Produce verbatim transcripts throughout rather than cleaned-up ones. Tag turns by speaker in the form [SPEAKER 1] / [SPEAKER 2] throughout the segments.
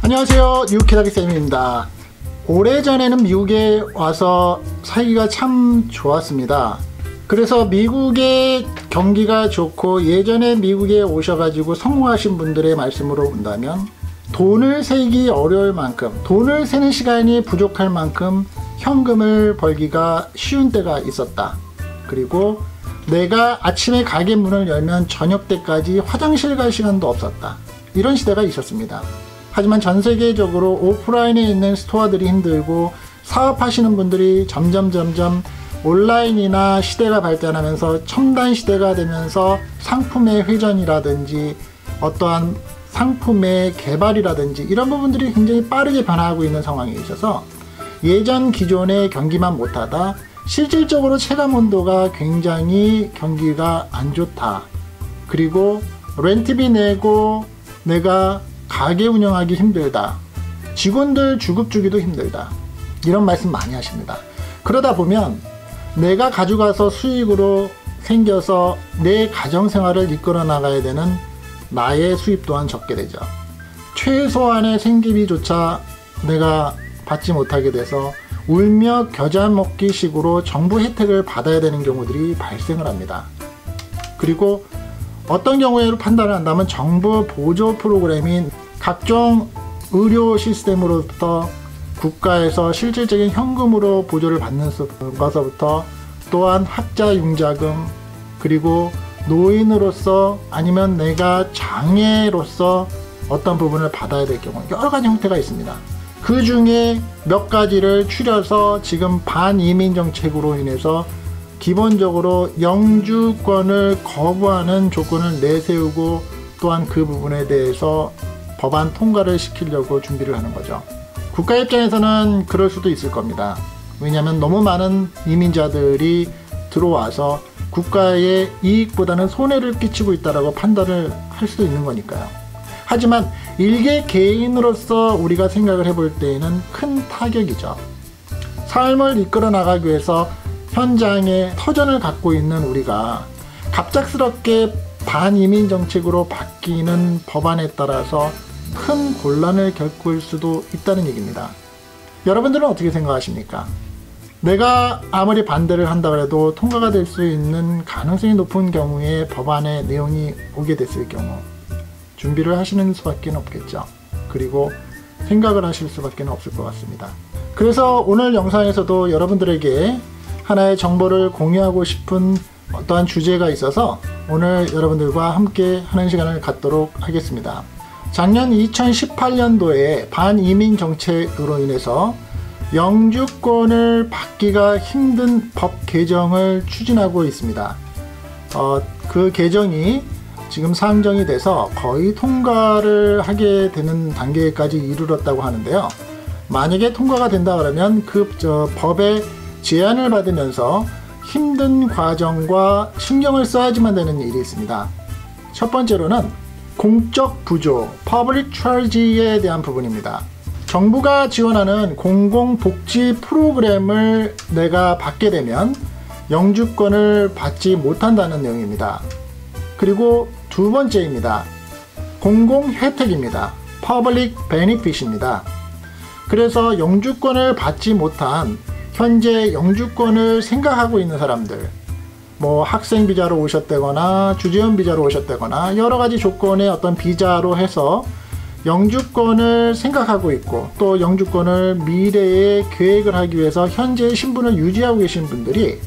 [SPEAKER 1] 안녕하세요, 유키다기쌤입니다. 오래전에는 미국에 와서 살기가 참 좋았습니다. 그래서 미국의 경기가 좋고 예전에 미국에 오셔가지고 성공하신 분들의 말씀으로 본다면 돈을 세기 어려울 만큼, 돈을 세는 시간이 부족할 만큼 현금을 벌기가 쉬운 때가 있었다. 그리고 내가 아침에 가게 문을 열면 저녁 때까지 화장실 갈 시간도 없었다. 이런 시대가 있었습니다. 하지만 전 세계적으로 오프라인에 있는 스토어들이 힘들고 사업하시는 분들이 점점 점점 온라인이나 시대가 발전하면서 첨단 시대가 되면서 상품의 회전이라든지 어떠한 상품의 개발이라든지 이런 부분들이 굉장히 빠르게 변화하고 있는 상황에 있어서 예전 기존의 경기만 못하다 실질적으로 체감 온도가 굉장히 경기가 안 좋다. 그리고 렌트비 내고 내가 가게 운영하기 힘들다. 직원들 주급 주기도 힘들다. 이런 말씀 많이 하십니다. 그러다 보면 내가 가져가서 수익으로 생겨서 내 가정생활을 이끌어 나가야 되는 나의 수입 또한 적게 되죠. 최소한의 생계비조차 내가 받지 못하게 돼서 울며 겨자 먹기 식으로 정부 혜택을 받아야 되는 경우들이 발생을 합니다. 그리고 어떤 경우에로 판단을 한다면 정부 보조 프로그램인 각종 의료 시스템으로부터 국가에서 실질적인 현금으로 보조를 받는 것서부터 또한 학자 융자금, 그리고 노인으로서 아니면 내가 장애로서 어떤 부분을 받아야 될 경우 여러 가지 형태가 있습니다. 그 중에 몇 가지를 추려서 지금 반이민 정책으로 인해서 기본적으로 영주권을 거부하는 조건을 내세우고 또한 그 부분에 대해서 법안 통과를 시키려고 준비를 하는 거죠. 국가 입장에서는 그럴 수도 있을 겁니다. 왜냐하면 너무 많은 이민자들이 들어와서 국가의 이익보다는 손해를 끼치고 있다고 판단을 할 수도 있는 거니까요. 하지만 일개 개인으로서 우리가 생각을 해볼 때에는 큰 타격이죠. 삶을 이끌어 나가기 위해서 현장에 터전을 갖고 있는 우리가 갑작스럽게 반이민 정책으로 바뀌는 법안에 따라서 큰 곤란을 겪을 수도 있다는 얘기입니다. 여러분들은 어떻게 생각하십니까? 내가 아무리 반대를 한다 해도 통과가 될 수 있는 가능성이 높은 경우에 법안의 내용이 오게 됐을 경우 준비를 하시는 수밖에 없겠죠. 그리고 생각을 하실 수밖에 없을 것 같습니다. 그래서 오늘 영상에서도 여러분들에게 하나의 정보를 공유하고 싶은 어떠한 주제가 있어서 오늘 여러분들과 함께 하는 시간을 갖도록 하겠습니다. 작년 이천십팔 년도에 반이민 정책으로 인해서 영주권을 받기가 힘든 법 개정을 추진하고 있습니다. 어, 그 개정이 지금 상정이 돼서 거의 통과를 하게 되는 단계까지 이르렀다고 하는데요. 만약에 통과가 된다 그러면 그 저 법의 제안을 받으면서 힘든 과정과 신경을 써야지만 되는 일이 있습니다. 첫 번째로는 공적 부조, Public Charge에 대한 부분입니다. 정부가 지원하는 공공복지 프로그램을 내가 받게 되면 영주권을 받지 못한다는 내용입니다. 그리고 두 번째입니다. 공공혜택입니다. Public Benefit입니다. 그래서 영주권을 받지 못한 현재 영주권을 생각하고 있는 사람들, 뭐 학생 비자로 오셨다거나 주재원 비자로 오셨다거나 여러 가지 조건의 어떤 비자로 해서 영주권을 생각하고 있고 또 영주권을 미래에 계획을 하기 위해서 현재의 신분을 유지하고 계신 분들이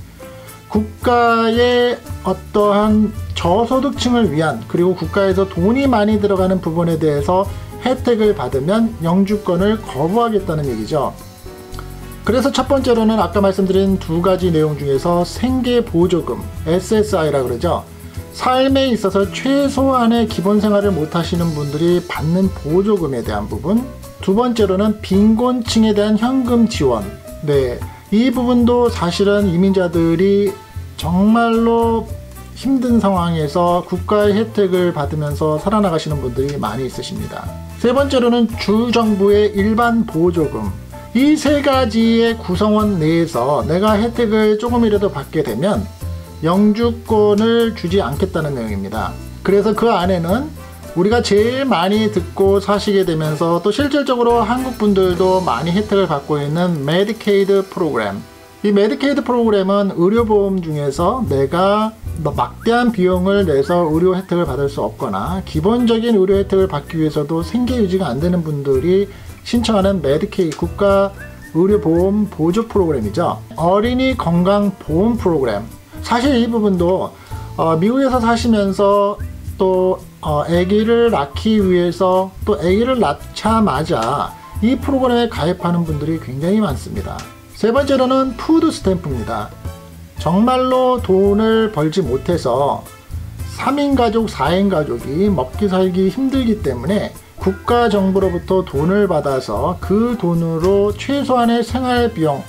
[SPEAKER 1] 국가의 어떠한 저소득층을 위한, 그리고 국가에서 돈이 많이 들어가는 부분에 대해서 혜택을 받으면 영주권을 거부하겠다는 얘기죠. 그래서 첫 번째로는 아까 말씀드린 두 가지 내용 중에서 생계보조금, 에스에스아이라 그러죠. 삶에 있어서 최소한의 기본 생활을 못 하시는 분들이 받는 보조금에 대한 부분. 두 번째로는 빈곤층에 대한 현금 지원. 네, 이 부분도 사실은 이민자들이 정말로 힘든 상황에서 국가의 혜택을 받으면서 살아나가시는 분들이 많이 있으십니다. 세 번째로는 주정부의 일반 보조금. 이 세 가지의 구성원 내에서 내가 혜택을 조금이라도 받게 되면 영주권을 주지 않겠다는 내용입니다. 그래서 그 안에는 우리가 제일 많이 듣고 사시게 되면서 또 실질적으로 한국 분들도 많이 혜택을 받고 있는 메디케이드 프로그램. 이 메디케이드 프로그램은 의료보험 중에서 내가 막대한 비용을 내서 의료 혜택을 받을 수 없거나 기본적인 의료 혜택을 받기 위해서도 생계 유지가 안 되는 분들이 신청하는 메디케이드 국가 의료보험 보조 프로그램이죠. 어린이 건강보험 프로그램. 사실 이 부분도 어, 미국에서 사시면서 또 어, 아기를 낳기 위해서 또 아기를 낳자마자 이 프로그램에 가입하는 분들이 굉장히 많습니다. 세 번째로는 푸드 스탬프입니다. 정말로 돈을 벌지 못해서 삼 인 가족, 사 인 가족이 먹기 살기 힘들기 때문에 국가 정부로부터 돈을 받아서 그 돈으로 최소한의 생활비용,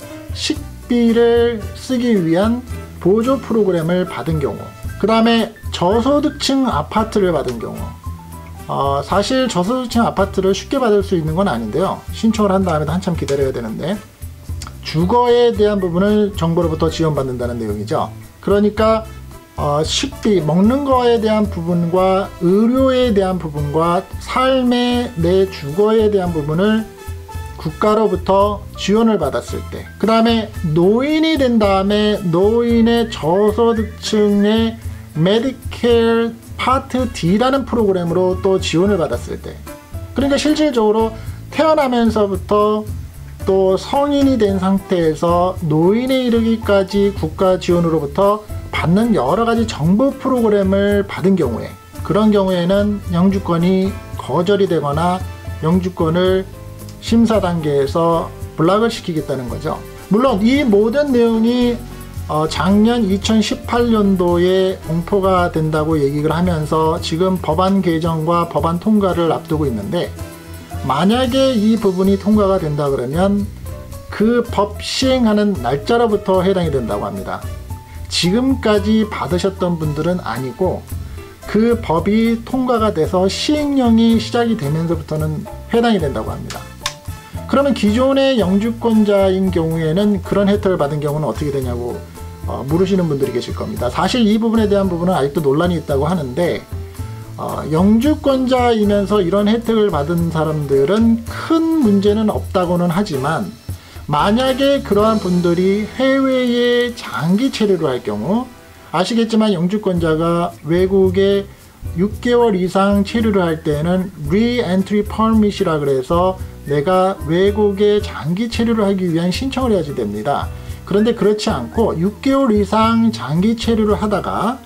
[SPEAKER 1] 식비를 쓰기 위한 보조 프로그램을 받은 경우, 그 다음에 저소득층 아파트를 받은 경우, 어, 사실 저소득층 아파트를 쉽게 받을 수 있는 건 아닌데요. 신청을 한 다음에도 한참 기다려야 되는데 주거에 대한 부분을 정부로부터 지원받는다는 내용이죠. 그러니까 어, 식비, 먹는 거에 대한 부분과 의료에 대한 부분과 삶의 내 주거에 대한 부분을 국가로부터 지원을 받았을 때, 그 다음에 노인이 된 다음에 노인의 저소득층의 메디케어 파트 D라는 프로그램으로 또 지원을 받았을 때, 그러니까 실질적으로 태어나면서부터 또 성인이 된 상태에서 노인에 이르기까지 국가 지원으로부터 받는 여러 가지 정부 프로그램을 받은 경우에, 그런 경우에는 영주권이 거절이 되거나 영주권을 심사 단계에서 블락을 시키겠다는 거죠. 물론 이 모든 내용이 어 작년 이천십팔 년도에 공포가 된다고 얘기를 하면서 지금 법안 개정과 법안 통과를 앞두고 있는데, 만약에 이 부분이 통과가 된다 그러면 그 법 시행하는 날짜로부터 해당이 된다고 합니다. 지금까지 받으셨던 분들은 아니고 그 법이 통과가 돼서 시행령이 시작이 되면서부터는 해당이 된다고 합니다. 그러면 기존의 영주권자인 경우에는 그런 혜택을 받은 경우는 어떻게 되냐고 어, 물으시는 분들이 계실 겁니다. 사실 이 부분에 대한 부분은 아직도 논란이 있다고 하는데, 어, 영주권자이면서 이런 혜택을 받은 사람들은 큰 문제는 없다고는 하지만, 만약에 그러한 분들이 해외에 장기 체류를 할 경우, 아시겠지만 영주권자가 외국에 육 개월 이상 체류를 할 때는 Re-Entry Permit이라 그래서 내가 외국에 장기 체류를 하기 위한 신청을 해야지 됩니다. 그런데 그렇지 않고 육 개월 이상 장기 체류를 하다가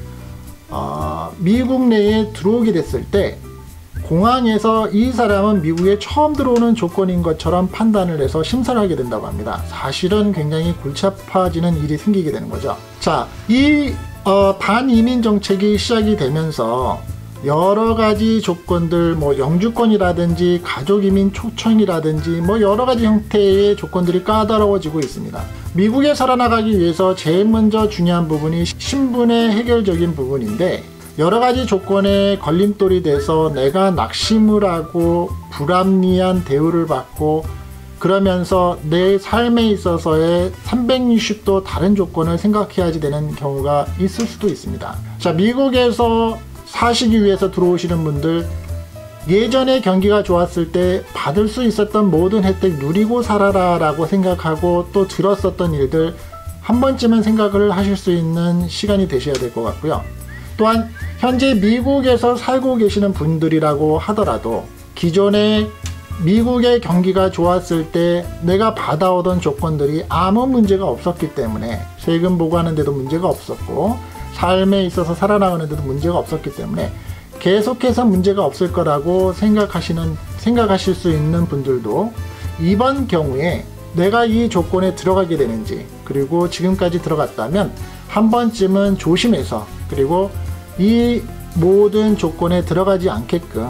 [SPEAKER 1] 어, 미국 내에 들어오게 됐을 때 공항에서 이 사람은 미국에 처음 들어오는 조건인 것처럼 판단을 해서 심사를 하게 된다고 합니다. 사실은 굉장히 골치 아파지는 일이 생기게 되는 거죠. 자, 이 어, 반이민 정책이 시작이 되면서 여러 가지 조건들, 뭐 영주권이라든지 가족이민 초청이라든지 뭐 여러 가지 형태의 조건들이 까다로워지고 있습니다. 미국에 살아나가기 위해서 제일 먼저 중요한 부분이 신분의 해결적인 부분인데, 여러 가지 조건에 걸림돌이 돼서 내가 낙심을 하고 불합리한 대우를 받고 그러면서 내 삶에 있어서의 삼백육십 도 다른 조건을 생각해야지 되는 경우가 있을 수도 있습니다. 자, 미국에서 사시기 위해서 들어오시는 분들, 예전에 경기가 좋았을 때 받을 수 있었던 모든 혜택 누리고 살아라 라고 생각하고 또 들었었던 일들 한 번쯤은 생각을 하실 수 있는 시간이 되셔야 될 것 같고요. 또한 현재 미국에서 살고 계시는 분들이라고 하더라도 기존에 미국의 경기가 좋았을 때 내가 받아오던 조건들이 아무 문제가 없었기 때문에, 세금 보고하는 데도 문제가 없었고 삶에 있어서 살아나가는 데도 문제가 없었기 때문에 계속해서 문제가 없을 거라고 생각하시는, 생각하실 수 있는 분들도 이번 경우에 내가 이 조건에 들어가게 되는지, 그리고 지금까지 들어갔다면 한 번쯤은 조심해서, 그리고 이 모든 조건에 들어가지 않게끔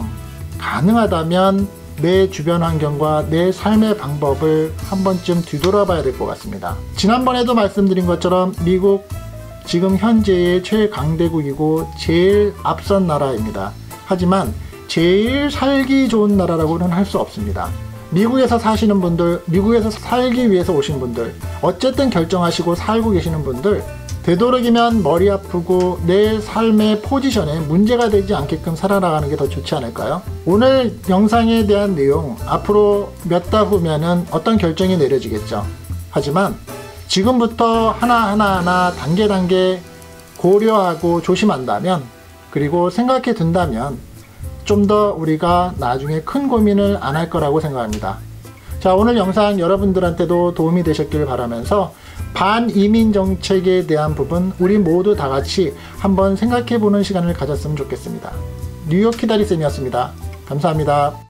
[SPEAKER 1] 가능하다면 내 주변 환경과 내 삶의 방법을 한 번쯤 뒤돌아봐야 될 것 같습니다. 지난번에도 말씀드린 것처럼 미국 지금 현재의 최강대국이고 제일 앞선 나라입니다. 하지만 제일 살기 좋은 나라라고는 할 수 없습니다. 미국에서 사시는 분들, 미국에서 살기 위해서 오신 분들, 어쨌든 결정하시고 살고 계시는 분들, 되도록이면 머리 아프고 내 삶의 포지션에 문제가 되지 않게끔 살아나가는 게 더 좋지 않을까요? 오늘 영상에 대한 내용 앞으로 몇 달 후면은 어떤 결정이 내려지겠죠. 하지만 지금부터 하나하나 하나 단계 단계 고려하고 조심한다면, 그리고 생각해 둔다면 좀 더 우리가 나중에 큰 고민을 안 할 거라고 생각합니다. 자, 오늘 영상 여러분들한테도 도움이 되셨길 바라면서 반이민 정책에 대한 부분 우리 모두 다 같이 한번 생각해 보는 시간을 가졌으면 좋겠습니다. 뉴욕 키다리쌤이었습니다. 감사합니다.